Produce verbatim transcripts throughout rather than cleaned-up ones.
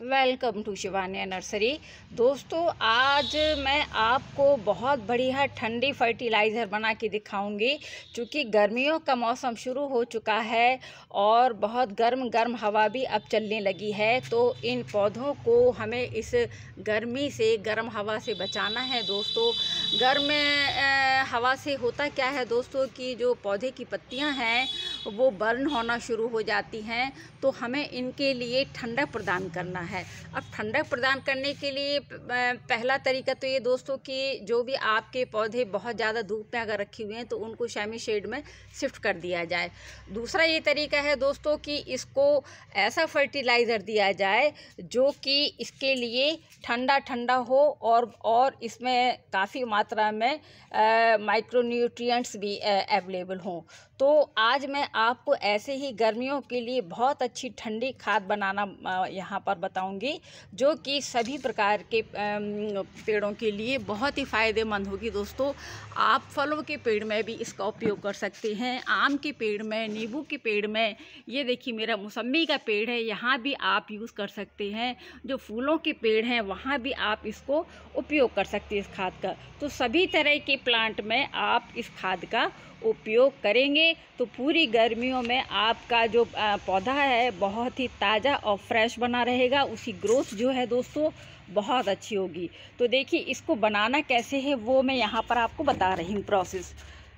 Welcome to Shivanya nursery. दोस्तों, आज मैं आपको बहुत बढ़िया ठंडी फर्टिलाइज़र बना के दिखाऊंगी। क्योंकि गर्मियों का मौसम शुरू हो चुका है और बहुत गर्म गर्म हवा भी अब चलने लगी है, तो इन पौधों को हमें इस गर्मी से, गर्म हवा से बचाना है। दोस्तों, गर्म हवा से होता क्या है दोस्तों कि जो पौधे की पत्तियां हैं वो बर्न होना शुरू हो जाती हैं, तो हमें इनके लिए ठंडक प्रदान करना है। अब ठंडक प्रदान करने के लिए पहला तरीका तो ये दोस्तों कि जो भी आपके पौधे बहुत ज़्यादा धूप में अगर रखे हुए हैं तो उनको सेमी शेड में शिफ्ट कर दिया जाए। दूसरा ये तरीका है दोस्तों कि इसको ऐसा फर्टिलाइज़र दिया जाए जो कि इसके लिए ठंडा ठंडा हो और और इसमें काफ़ी मात्रा में माइक्रोन्यूट्रिएंट्स भी अवेलेबल हों। तो आज मैं आपको ऐसे ही गर्मियों के लिए बहुत अच्छी ठंडी खाद बनाना यहाँ पर बताऊंगी, जो कि सभी प्रकार के पेड़ों के लिए बहुत ही फ़ायदेमंद होगी। दोस्तों, आप फलों के पेड़ में भी इसका उपयोग कर सकते हैं, आम के पेड़ में, नींबू के पेड़ में, ये देखिए मेरा मौसम्मी का पेड़ है, यहाँ भी आप यूज़ कर सकते हैं। जो फूलों के पेड़ हैं वहाँ भी आप इसको उपयोग कर सकते हैं इस खाद का। तो सभी तरह के प्लांट में आप इस खाद का उपयोग करेंगे तो पूरी गर्मियों में आपका जो पौधा है बहुत ही ताज़ा और फ्रेश बना रहेगा। उसकी ग्रोथ जो है दोस्तों बहुत अच्छी होगी। तो देखिए इसको बनाना कैसे है वो मैं यहाँ पर आपको बता रही हूँ प्रोसेस।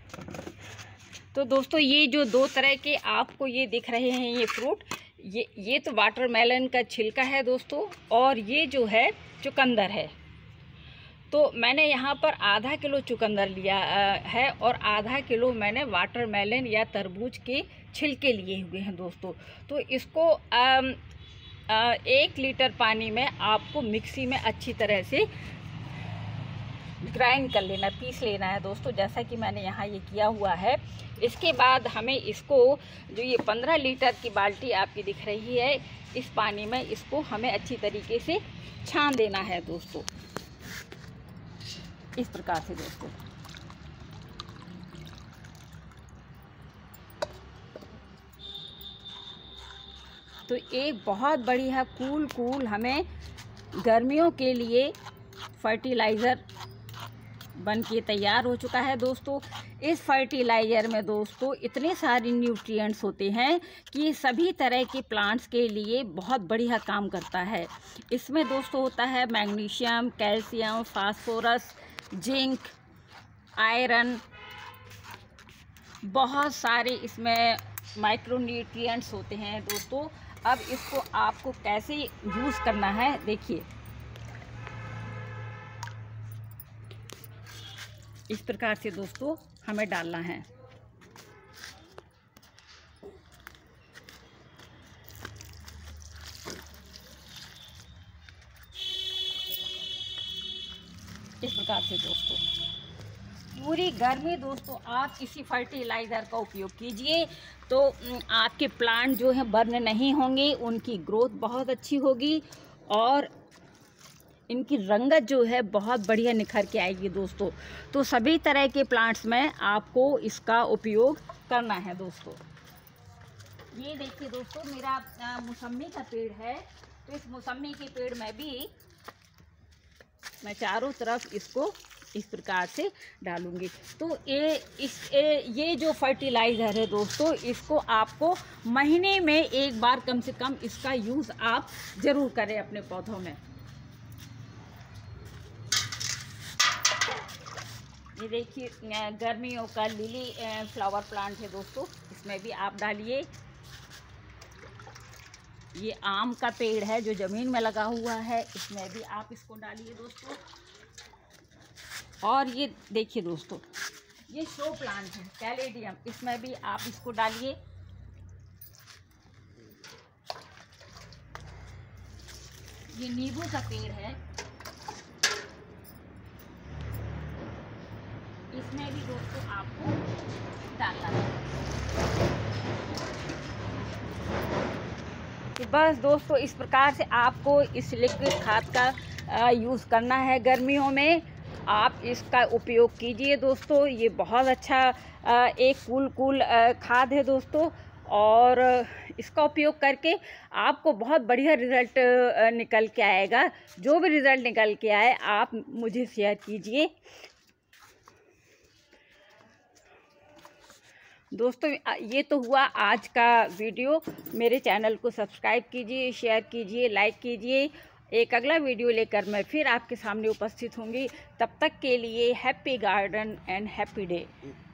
तो दोस्तों, ये जो दो तरह के आपको ये दिख रहे हैं ये फ्रूट, ये ये तो वाटरमेलन का छिलका है दोस्तों, और ये जो है चुकंदर है। तो मैंने यहाँ पर आधा किलो चुकंदर लिया है और आधा किलो मैंने वाटरमेलन या तरबूज के छिलके लिए हुए हैं दोस्तों। तो इसको आ, आ, एक लीटर पानी में आपको मिक्सी में अच्छी तरह से ग्राइंड कर लेना, पीस लेना है दोस्तों, जैसा कि मैंने यहाँ ये किया हुआ है। इसके बाद हमें इसको, जो ये पंद्रह लीटर की बाल्टी आपकी दिख रही है, इस पानी में इसको हमें अच्छी तरीके से छान देना है दोस्तों, इस प्रकार से दोस्तों। तो एक बहुत बढ़िया कूल कूल हमें गर्मियों के लिए फर्टिलाइज़र बन के तैयार हो चुका है दोस्तों। इस फर्टिलाइज़र में दोस्तों इतने सारे न्यूट्रिएंट्स होते हैं कि सभी तरह के प्लांट्स के लिए बहुत बढ़िया काम करता है। इसमें दोस्तों होता है magnesium, calcium, phosphorus, zinc, iron, बहुत सारे इसमें माइक्रोन्यूट्रिएंट्स होते हैं दोस्तों। अब इसको आपको कैसे यूज़ करना है देखिए, इस प्रकार से दोस्तों हमें डालना है। इस प्रकार से दोस्तों पूरी गर्मी दोस्तों आप इसी फर्टिलाइज़र का उपयोग कीजिए, तो आपके प्लांट जो हैं बर्न नहीं होंगे, उनकी ग्रोथ बहुत अच्छी होगी और इनकी रंगत जो है बहुत बढ़िया निखर के आएगी दोस्तों। तो सभी तरह के प्लांट्स में आपको इसका उपयोग करना है दोस्तों। ये देखिए दोस्तों, मेरा मौसम्मी का पेड़ है, तो इस मौसम्मी के पेड़ में भी मैं चारों तरफ इसको इस प्रकार से डालूंगी। तो ये इस ए, ये जो फर्टिलाइज़र है दोस्तों, इसको आपको महीने में एक बार कम से कम इसका यूज़ आप ज़रूर करें अपने पौधों में। ये देखिए गर्मियों का लिली फ्लावर प्लांट है दोस्तों, इसमें भी आप डालिए। ये आम का पेड़ है जो ज़मीन में लगा हुआ है, इसमें भी आप इसको डालिए दोस्तों। और ये देखिए दोस्तों, ये शो प्लांट है कैलेडियम, इसमें भी आप इसको डालिए। ये नींबू का पेड़ है, इसमें भी दोस्तों आपको डालना है। तो बस दोस्तों इस प्रकार से आपको इस लिक्विड खाद का यूज़ करना है गर्मियों में। आप इसका उपयोग कीजिए दोस्तों, ये बहुत अच्छा एक कूल कूल खाद है दोस्तों। और इसका उपयोग करके आपको बहुत बढ़िया रिज़ल्ट निकल के आएगा। जो भी रिज़ल्ट निकल के आए आप मुझे शेयर कीजिए। दोस्तों ये तो हुआ आज का वीडियो। मेरे चैनल को सब्सक्राइब कीजिए, शेयर कीजिए, लाइक कीजिए। एक अगला वीडियो लेकर मैं फिर आपके सामने उपस्थित होंगी। तब तक के लिए happy garden and happy day.